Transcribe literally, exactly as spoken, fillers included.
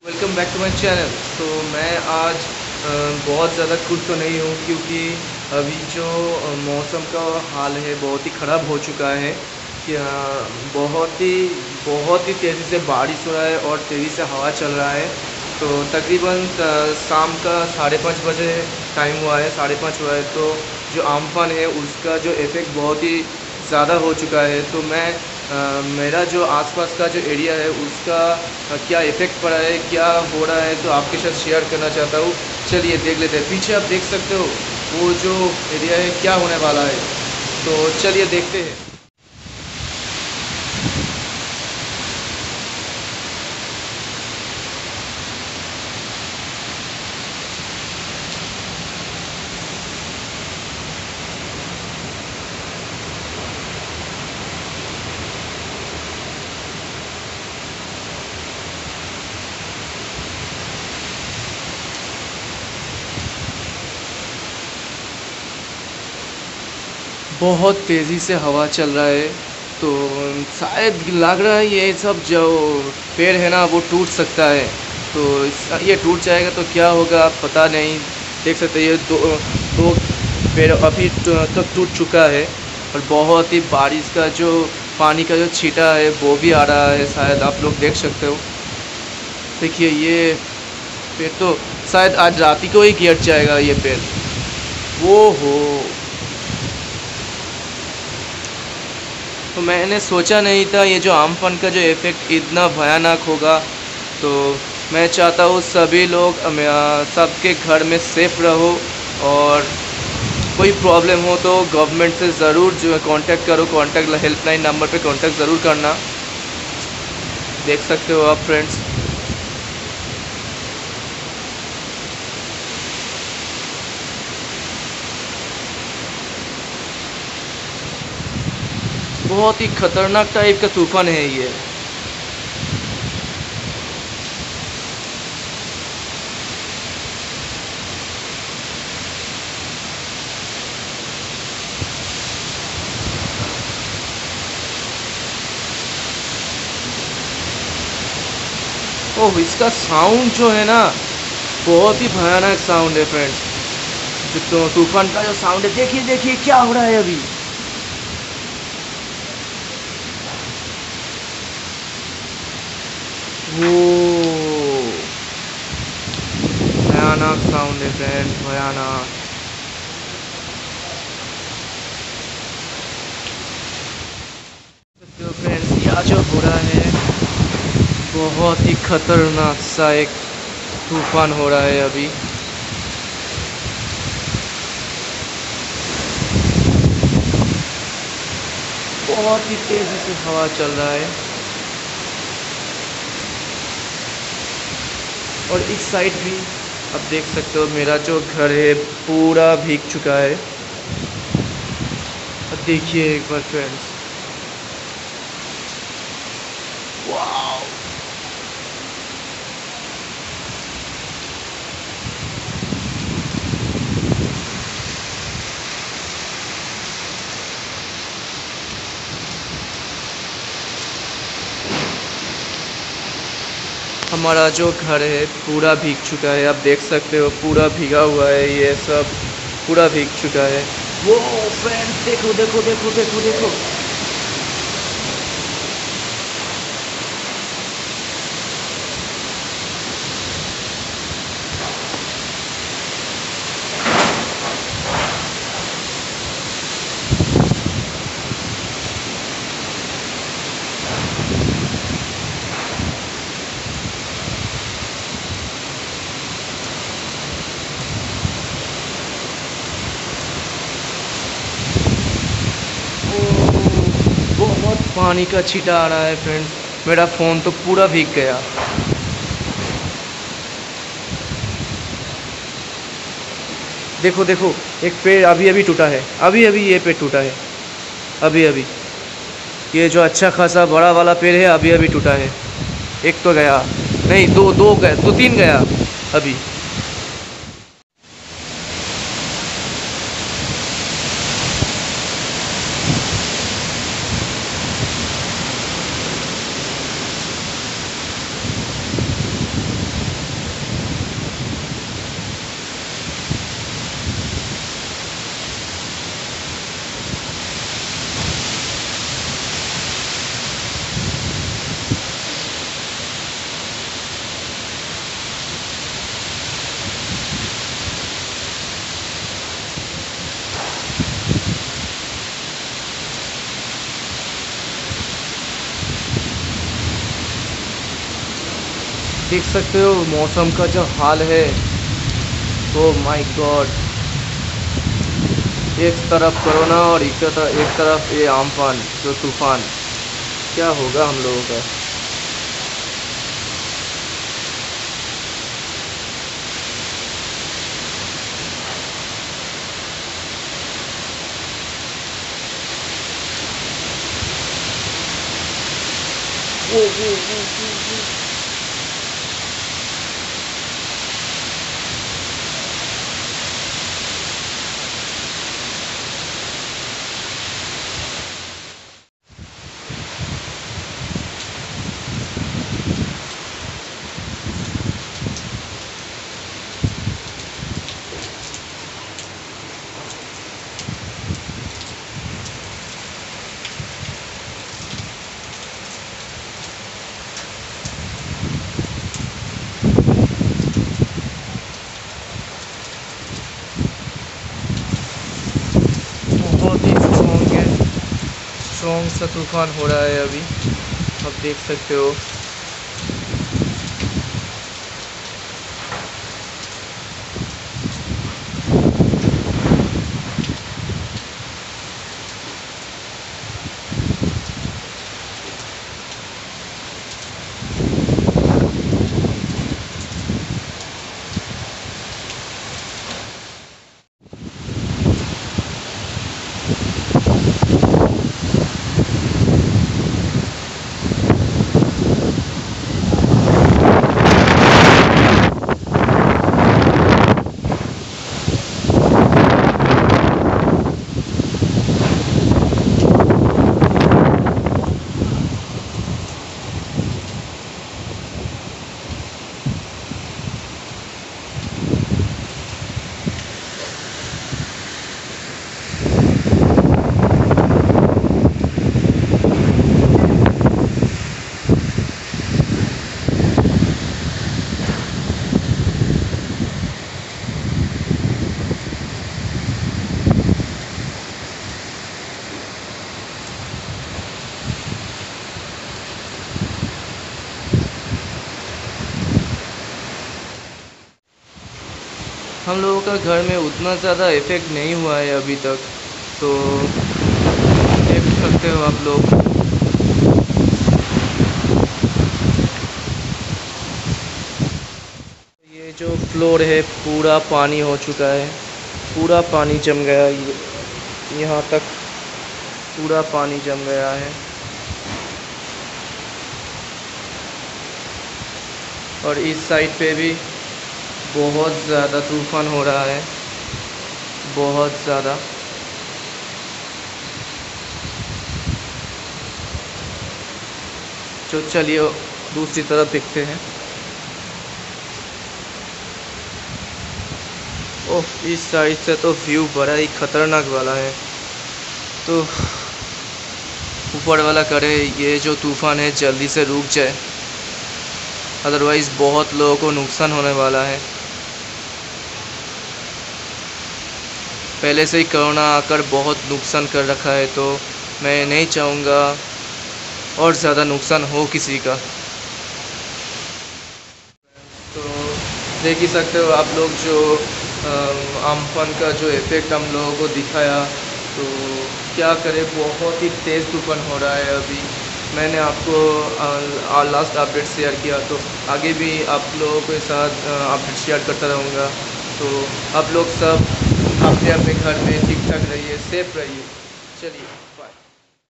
Welcome back to my channel. तो मैं आज अ, बहुत ज़्यादा खुश तो नहीं हूँ क्योंकि अभी जो अ, मौसम का हाल है बहुत ही ख़राब हो चुका है कि अ, बहुत ही बहुत ही तेज़ी से बारिश हो रहा है और तेज़ी से हवा चल रहा है। तो तकरीबन अ, शाम का साढ़े पाँच बजे टाइम हुआ है, साढ़े पाँच हुआ है। तो जो आम्फान है उसका जो इफ़ेक्ट बहुत ही ज़्यादा हो चुका है। तो मैं अ, मेरा जो आसपास का जो एरिया है उसका अ, क्या इफ़ेक्ट पड़ा है, क्या हो रहा है, तो आपके साथ शेयर करना चाहता हूँ। चलिए देख लेते हैं। पीछे आप देख सकते हो वो जो एरिया है क्या होने वाला है। तो चलिए देखते हैं। बहुत तेज़ी से हवा चल रहा है। तो शायद लग रहा है ये सब जो पेड़ है ना वो टूट सकता है। तो इस- ये टूट जाएगा तो क्या होगा पता नहीं। देख सकते हैं ये दो दो पेड़ अभी तो- तक टूट चुका है। और बहुत ही बारिश का जो पानी का जो छींटा है वो भी आ रहा है, शायद आप लोग देख सकते हो। देखिए ये पेड़ तो शायद आज रात ही को ही गिर जाएगा ये पेड़। वो हो तो मैंने सोचा नहीं था ये जो आमफन का जो इफ़ेक्ट इतना भयानक होगा। तो मैं चाहता हूँ सभी लोग अम, अ, सबके घर में सेफ रहो। और कोई प्रॉब्लम हो तो गवर्नमेंट से ज़रूर जो है कांटेक्ट करो। कांटेक्ट हेल्पलाइन नंबर पे कांटेक्ट ज़रूर करना। देख सकते हो आप फ्रेंड्स। बहुत ही खतरनाक टाइप का तूफान है ये। ओह, इसका साउंड जो है ना बहुत ही भयानक साउंड है फ्रेंड्स। जो तो तूफान का जो साउंड है, देखिए देखिए क्या हो रहा है अभी। वो भयानक साउंड है फ्रेंड्स, भयानक। तो फ्रेंड्स यह जो हो रहा है बहुत ही खतरनाक सा एक तूफान हो रहा है अभी। बहुत ही तेज़ी से हवा चल रहा है। और इस साइड भी आप देख सकते हो मेरा जो घर है पूरा भीग चुका है। अब देखिए एक बार फ्रेंड्स। वाओ, हमारा जो घर है पूरा भीग चुका है। आप देख सकते हो पूरा भीगा हुआ है, ये सब पूरा भीग चुका है। वो फ्रेंड्स देखो देखो देखो देखो देखो। ओ, बहुत पानी का छींटा आ रहा है फ्रेंड्स। मेरा फ़ोन तो पूरा भीग गया। देखो देखो, एक पेड़ अभी अभी टूटा है, अभी अभी ये पेड़ टूटा है। अभी अभी ये जो अच्छा खासा बड़ा वाला पेड़ है अभी अभी टूटा है। एक तो गया, नहीं दो दो गए, दो तीन गया अभी। देख सकते हो मौसम का जो हाल है। ओ माय गॉड, एक तरफ कोरोना और एक तरफ एक तरफ ये आमफान जो तूफान, क्या होगा हम लोगों का। वो वो वो वो वो बहुत ही स्ट्रॉन्ग है, स्ट्रॉन्ग सा तूफान हो रहा है अभी, आप देख सकते हो। हम लोगों का घर में उतना ज़्यादा इफ़ेक्ट नहीं हुआ है अभी तक, तो देख सकते हो आप लोग। ये जो फ्लोर है पूरा पानी हो चुका है, पूरा पानी जम गया, ये यहाँ तक पूरा पानी जम गया है। और इस साइड पे भी बहुत ज़्यादा तूफ़ान हो रहा है, बहुत ज़्यादा। तो चलिए दूसरी तरफ देखते हैं। ओह, इस साइड से तो व्यू बड़ा ही खतरनाक वाला है। तो ऊपर वाला करे ये जो तूफ़ान है जल्दी से रुक जाए, अदरवाइज़ बहुत लोगों को नुकसान होने वाला है। पहले से ही कोरोना आकर बहुत नुकसान कर रखा है, तो मैं नहीं चाहूँगा और ज़्यादा नुकसान हो किसी का। तो देख ही सकते हो आप लोग जो आमफान का जो इफ़ेक्ट हम लोगों को दिखाया, तो क्या करें, बहुत ही तेज़ तूफ़ान हो रहा है अभी। मैंने आपको लास्ट अपडेट शेयर किया, तो आगे भी आप लोगों के साथ अपडेट शेयर करता रहूँगा। तो आप लोग सब अपने अपने घर में ठीक ठाक रहिए, सेफ रहिए। चलिए।